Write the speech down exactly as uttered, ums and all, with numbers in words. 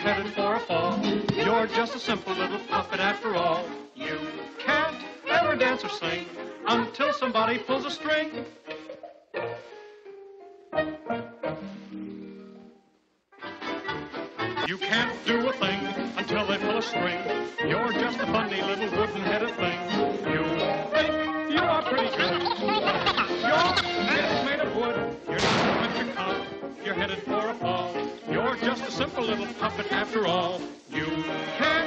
headed for a fall. You're just a simple little puppet after all. You can't ever dance or sing until somebody pulls a string. You can't do a thing until they pull a string. You're just a funny little wooden-headed thing. You think you are pretty good. Your head's made of wood. You're not much a cop. You're headed for a fall. You're just a simple little puppet after all. You can't